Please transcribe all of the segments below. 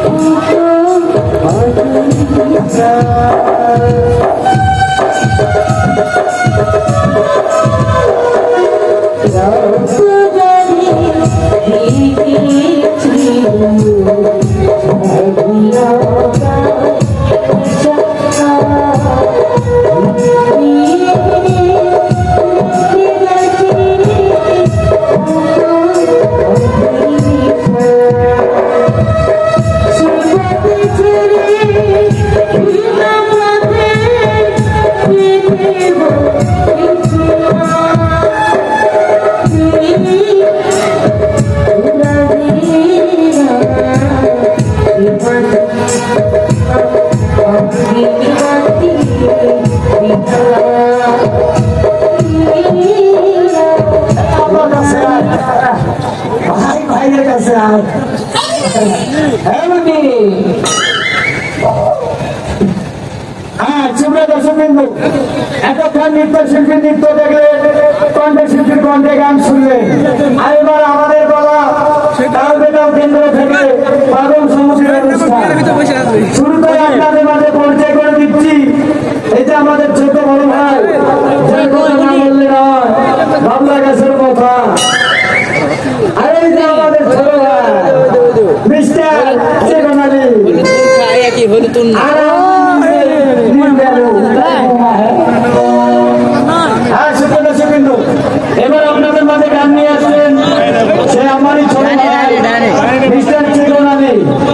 নৃত্যশিল্পী নৃত্য দেখলে কণ্ঠশিল্পীর কণ্ঠে গান শুনলেন। আর এবার আমাদের বলা তালবেতাল কেন্দ্র থেকে পাগল সমিতির অনুষ্ঠান শুরু করে আপনাদের মাঝে পরিচয় করে দিচ্ছি। এই যে আমাদের ছোট বড় ভাই, যে কথা না বললে নয়, বাবলা গাছের কথা। আর এই যে আমাদের ছোট ভাই মিস্টার চেতনালী এবার আপনাদের মাঝে গান নিয়ে আসলেন সে আমারই ছোট ভাই মিস্টার চেতনালী।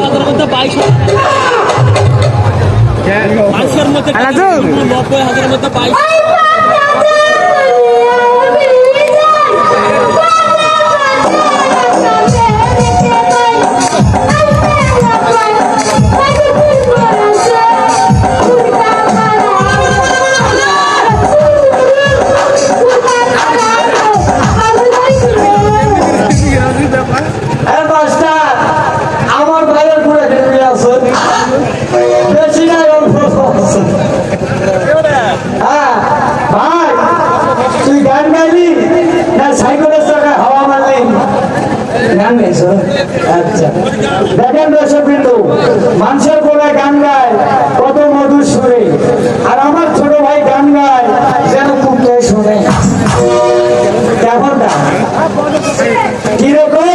দেখেন দর্শক বিন্দু, মানুষের গলায় গান গায় কত মধুর সুরে, আর আমার ছোট ভাই গান গায় যেন কুকুরে শুনে। কেমনটা কিরকম?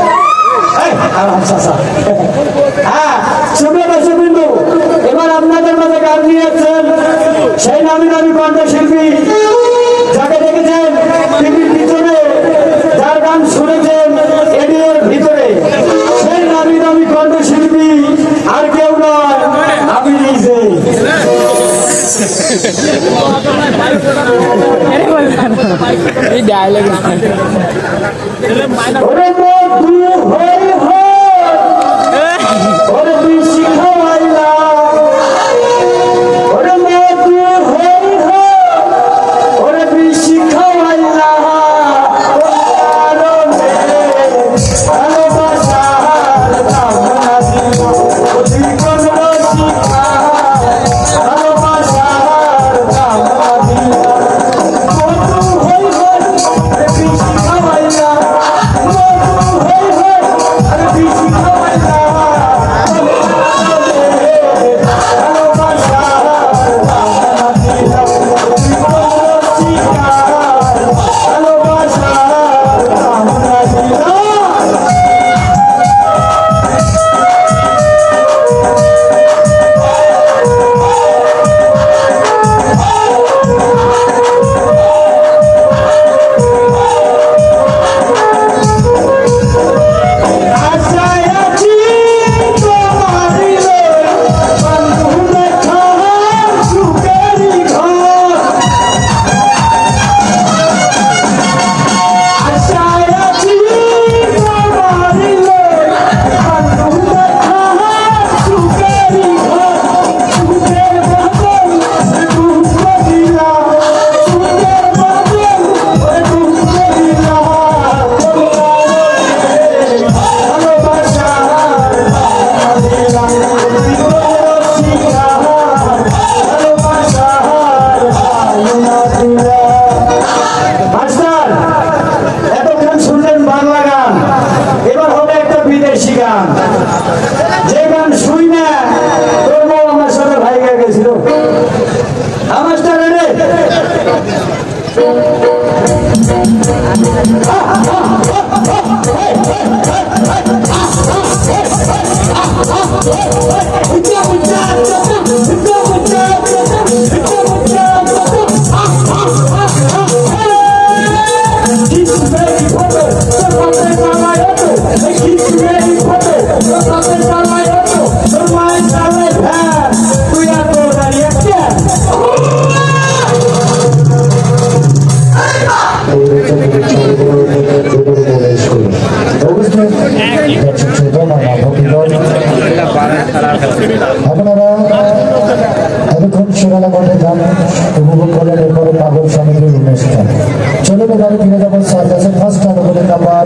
হ্যাঁ শুনে দর্শক বিন্দু, এবার আপনাদের মাঝে গান নিয়েছেন সেই নামি নামি কণ্ঠশিল্পী যাকে দেখেছেন টিভির পিছনে, যার গান শুনেছেন এডিওর ভিতরে, সেই নামি নামি কণ্ঠশিল্পী আর কেউ নয়, আমি নিজে। বিদেশি গান, যে গান আপনারা এতক্ষণ শিরালা মাঠে গান উপভোগ করলেন, এরপরে পাগল সমিতির অনুষ্ঠান। চলুন এবারে ফিরে যাবো সার্কাসের ফার্স্ট আনুগত্যের নাম্বার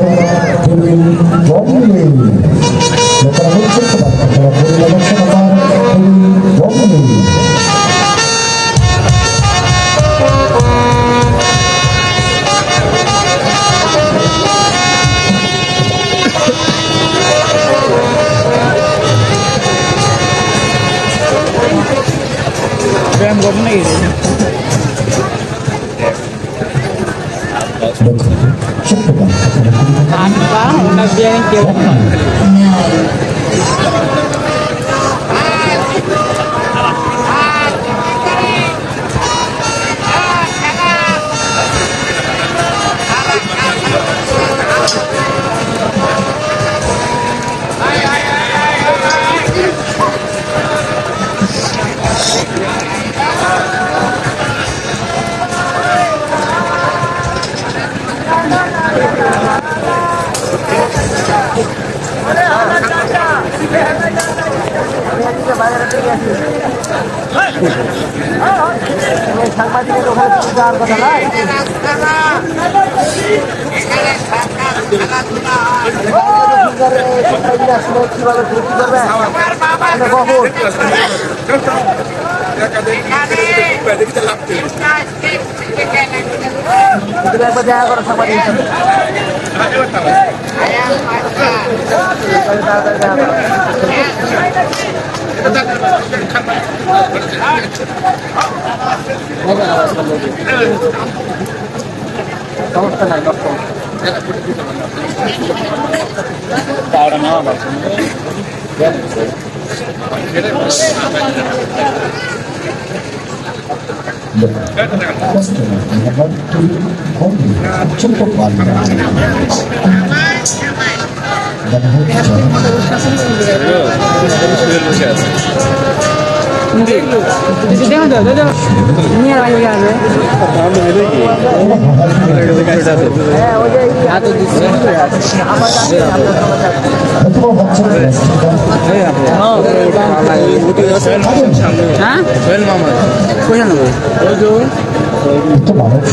লোকেরা হচ্ছে cukup banyak dan itu banyak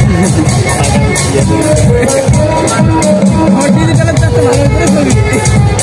Hoy tiene que lanzarse la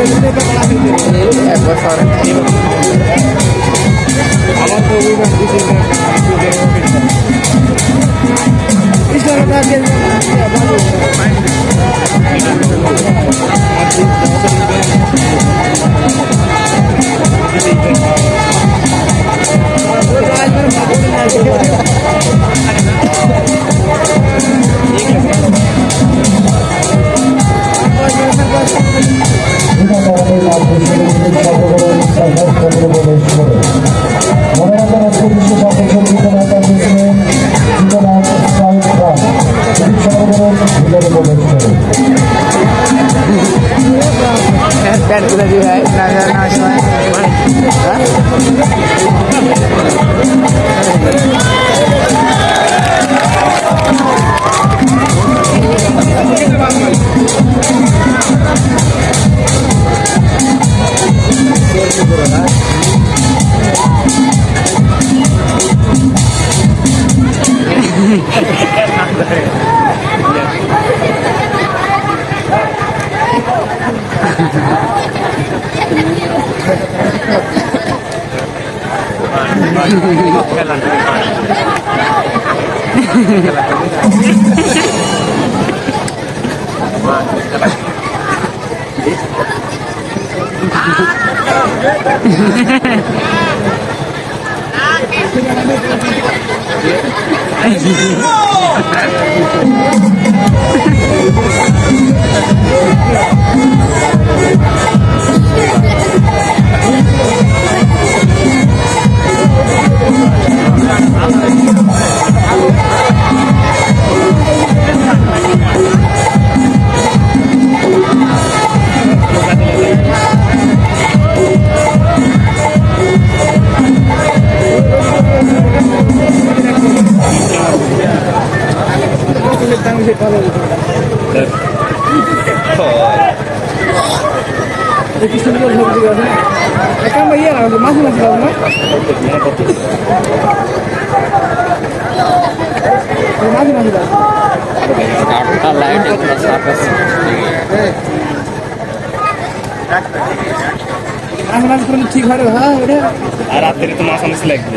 ঠিক হয় হ্যাঁ আর রাত্রে তো মাছ আনছে লাগবে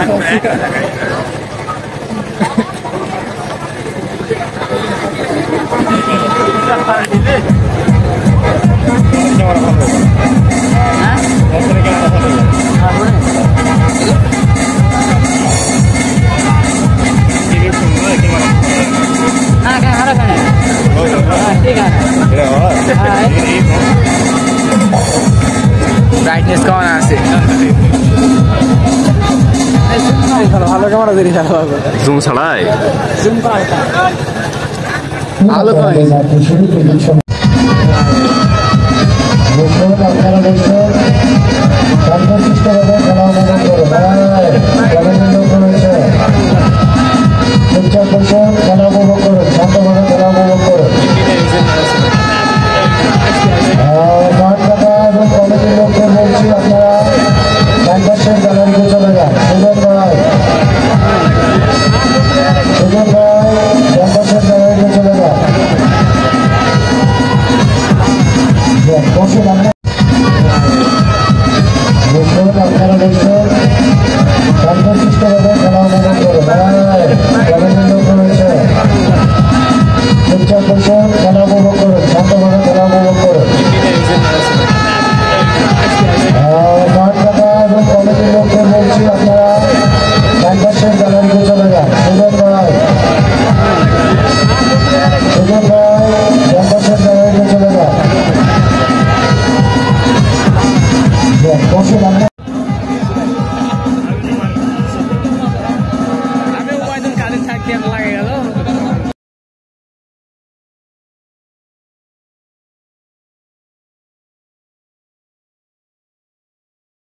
ব্রাইটনেস কেমন আছে ভালো ক্যামেরা তৈরি জুম ছাড়াই ভালো হয় আপনারা দেখছেন শান্তশিষ্টভাবে খেলা অনুভব করুন লোক রয়েছে চুপচাপ বসে খেলা উপভোগ করুন শান্তভাবে খেলা উপভোগ করুন গান কাটা এবং কমিটির লোককে বলছি আপনারা ক্যাম্পাসের গ্যালারিতে চলে যান সুজন ভাই ক্যাম্পাসের গ্যালারিতে চলে যান বসে